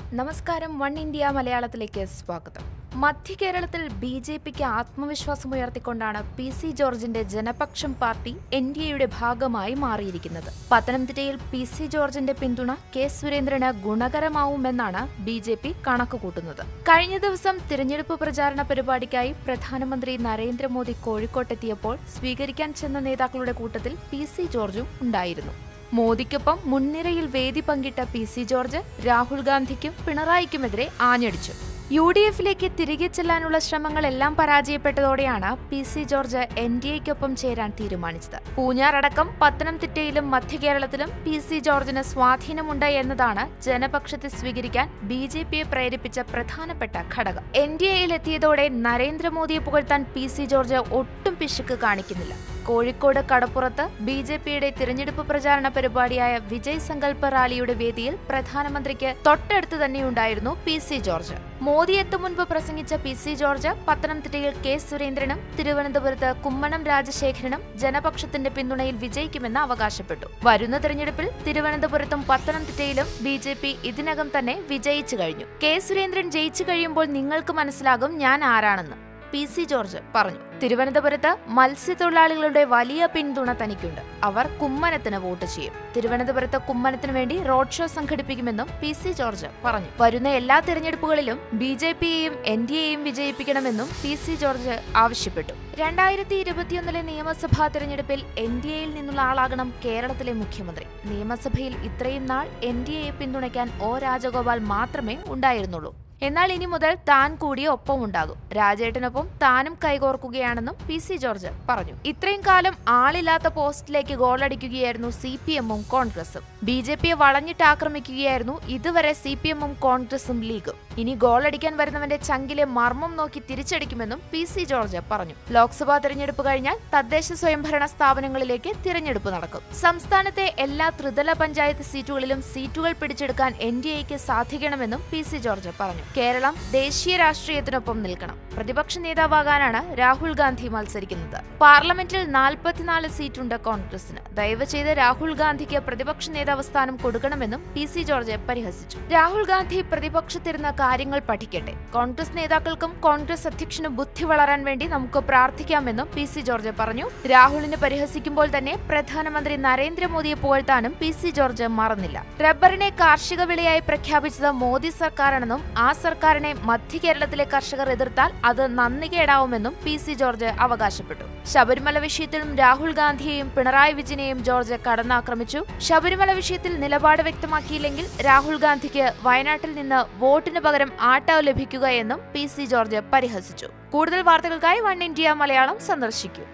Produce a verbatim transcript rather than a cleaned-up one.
നമസ്കാരം. One India മലയാളത്തിലേക്ക് സ്വാഗതം. മധ്യ കേരളത്തിൽ ബി ജെ പിക്ക് ആത്മവിശ്വാസമുയർത്തിക്കൊണ്ടാണ് പി സി ജോർജിന്റെ ജനപക്ഷം പാർട്ടി എൻ ഡി എയുടെ ഭാഗമായി മാറിയിരിക്കുന്നത്. പത്തനംതിട്ടയിൽ പി സി ജോർജിന്റെ പിന്തുണ കെ സുരേന്ദ്രന് ഗുണകരമാവുമെന്നാണ് ബി ജെ പി കണക്കുകൂട്ടുന്നത്. കഴിഞ്ഞ ദിവസം തിരഞ്ഞെടുപ്പ് പ്രചാരണ പരിപാടിക്കായി പ്രധാനമന്ത്രി നരേന്ദ്രമോദി കോഴിക്കോട്ടെത്തിയപ്പോൾ സ്വീകരിക്കാൻ ചെന്ന നേതാക്കളുടെ കൂട്ടത്തിൽ പി സി ജോർജും ഉണ്ടായിരുന്നു. മോദിക്കൊപ്പം മുൻനിരയിൽ വേദി പങ്കിട്ട പി സി ജോർജ് രാഹുൽ ഗാന്ധിക്കും പിണറായിക്കുമെതിരെ ആഞ്ഞടിച്ചു. യു ഡി എഫിലേക്ക് തിരികെ ചെല്ലാനുള്ള ശ്രമങ്ങളെല്ലാം പരാജയപ്പെട്ടതോടെയാണ് P C George N D എക്കൊപ്പം ചേരാൻ തീരുമാനിച്ചത്. പൂഞ്ഞാറടക്കം പത്തനംതിട്ടയിലും മധ്യകേരളത്തിലും പി സി ജോർജിന് സ്വാധീനമുണ്ട് എന്നതാണ് ജനപക്ഷത്തെ സ്വീകരിക്കാൻ ബി ജെ പിയെ പ്രേരിപ്പിച്ച പ്രധാനപ്പെട്ട ഘടകം. എൻ ഡി എയിലെത്തിയതോടെ നരേന്ദ്രമോദിയെ പുകഴ്ത്താൻ പി സി ജോർജ് ഒട്ടും പിശുക്ക് കാണിക്കുന്നില്ല. കോഴിക്കോട് കടപ്പുറത്ത് ബി ജെ പിയുടെ തിരഞ്ഞെടുപ്പ് പ്രചാരണ പരിപാടിയായ വിജയ് സങ്കല്പ റാലിയുടെ വേദിയിൽ പ്രധാനമന്ത്രിക്ക് തൊട്ടടുത്ത് തന്നെയുണ്ടായിരുന്നു പി സി ജോർജ്. മോദി എത്തും മുൻപ് പ്രസംഗിച്ച പി സി ജോർജ് പത്തനംതിട്ടയിൽ കെ സുരേന്ദ്രനും തിരുവനന്തപുരത്ത് കുമ്മനം രാജശേഖരനും ജനപക്ഷത്തിന്റെ പിന്തുണയിൽ വിജയിക്കുമെന്ന് അവകാശപ്പെട്ടു. വരുന്ന തിരഞ്ഞെടുപ്പിൽ തിരുവനന്തപുരത്തും പത്തനംതിട്ടയിലും ബി ജെ പി ഇതിനകം തന്നെ വിജയിച്ചു കഴിഞ്ഞു. കെ സുരേന്ദ്രൻ ജയിച്ചു കഴിയുമ്പോൾ നിങ്ങൾക്ക് മനസ്സിലാകും ഞാൻ ആരാണെന്ന് പി സി ജോർജ് പറഞ്ഞു. തിരുവനന്തപുരത്ത് മത്സ്യത്തൊഴിലാളികളുടെ വലിയ പിന്തുണ തനിക്കുണ്ട്. അവർ കുമ്മനത്തിന് വോട്ട് ചെയ്യും. തിരുവനന്തപുരത്ത് കുമ്മനത്തിനു വേണ്ടി റോഡ് ഷോ സംഘടിപ്പിക്കുമെന്നും പി സി ജോർജ് പറഞ്ഞു. വരുന്ന എല്ലാ തിരഞ്ഞെടുപ്പുകളിലും ബി ജെ പിയെയും എൻ ഡി എയും വിജയിപ്പിക്കണമെന്നും പി സി ജോർജ് ആവശ്യപ്പെട്ടു. രണ്ടായിരത്തി ഇരുപത്തിയൊന്നിലെ നിയമസഭാ തിരഞ്ഞെടുപ്പിൽ എൻ ഡി എയിൽ നിന്നുള്ള ആളാകണം കേരളത്തിലെ മുഖ്യമന്ത്രി. നിയമസഭയിൽ ഇത്രയും നാൾ എൻ ഡി എയെ പിന്തുണയ്ക്കാൻ ഒ രാജഗോപാൽ മാത്രമേ ഉണ്ടായിരുന്നുള്ളൂ. എന്നാൽ ഇനി മുതൽ താൻ കൂടി ഒപ്പമുണ്ടാകും. രാജേട്ടനൊപ്പം താനും കൈകോർക്കുകയാണെന്നും പി സി ജോർജ് പറഞ്ഞു. ഇത്രയും കാലം ആളില്ലാത്ത പോസ്റ്റിലേക്ക് ഗോളടിക്കുകയായിരുന്നു സി പി എമ്മും കോൺഗ്രസും. ബി ജെ പിയെ വളഞ്ഞിട്ട് ആക്രമിക്കുകയായിരുന്നു ഇതുവരെ സി പി എമ്മും കോൺഗ്രസും ലീഗും. ഇനി ഗോളടിക്കാൻ വരുന്നവന്റെ ചങ്കിലെ മർമ്മം നോക്കി തിരിച്ചടിക്കുമെന്നും പി സി ജോർജ് പറഞ്ഞു. ലോക്സഭാ തിരഞ്ഞെടുപ്പ് കഴിഞ്ഞാൽ തദ്ദേശ സ്വയംഭരണ സ്ഥാപനങ്ങളിലേക്ക് തിരഞ്ഞെടുപ്പ് നടക്കും. സംസ്ഥാനത്തെ എല്ലാ ത്രിതല പഞ്ചായത്ത് സീറ്റുകളിലും സീറ്റുകൾ പിടിച്ചെടുക്കാൻ എൻ ഡി എക്ക് സാധിക്കണമെന്നും പി സി ജോർജ് പറഞ്ഞു. കേരളം ദേശീയ രാഷ്ട്രീയത്തിനൊപ്പം നിൽക്കണം. പ്രതിപക്ഷ നേതാവാകാനാണ് രാഹുൽ ഗാന്ധി മത്സരിക്കുന്നത്. പാർലമെന്റിൽ നാൽപ്പത്തിനാല് സീറ്റുണ്ട് കോൺഗ്രസിന്. ദയവ് ചെയ്ത് രാഹുൽ ഗാന്ധിക്ക് പ്രതിപക്ഷ നേതാവ് സ്ഥാനം കൊടുക്കണമെന്നും പി സി ജോർജ് പരിഹസിച്ചു. രാഹുൽ ഗാന്ധി പ്രതിപക്ഷത്തിരുന്ന കാര്യങ്ങൾ പഠിക്കട്ടെ. കോൺഗ്രസ് നേതാക്കൾക്കും കോൺഗ്രസ് അധ്യക്ഷനും ബുദ്ധി വളരാൻ വേണ്ടി നമുക്ക് പ്രാർത്ഥിക്കാമെന്നും പി സി ജോർജ് പറഞ്ഞു. രാഹുലിനെ പരിഹസിക്കുമ്പോൾ തന്നെ പ്രധാനമന്ത്രി നരേന്ദ്രമോദിയെ പുകഴ്ത്താനും പി സി ജോർജ് മറന്നില്ല. റബ്ബറിനെ കാർഷിക വിളയായി പ്രഖ്യാപിച്ചത് മോദി സർക്കാരാണെന്നും ആ സർക്കാരിനെ മധ്യ കേരളത്തിലെ കർഷകർ എതിർത്താൽ അത് നന്ദികേടാവുമെന്നും പി സി ജോർജ് അവകാശപ്പെട്ടു. ശബരിമല വിഷയത്തിലും രാഹുൽ ഗാന്ധിയെയും പിണറായി വിജയനെയും ജോർജ് കടന്നാക്രമിച്ചു. ശബരിമല വിഷയത്തിൽ നിലപാട് വ്യക്തമാക്കിയില്ലെങ്കിൽ രാഹുൽ ഗാന്ധിക്ക് വയനാട്ടിൽ നിന്ന് വോട്ടിന് പകരം ആട്ടം ലഭിക്കുക എന്നും പി സി ജോർജ് പരിഹസിച്ചു. കൂടുതൽ വാർത്തകൾക്കായി വൺ ഇന്ത്യ മലയാളം സന്ദർശിക്കൂ.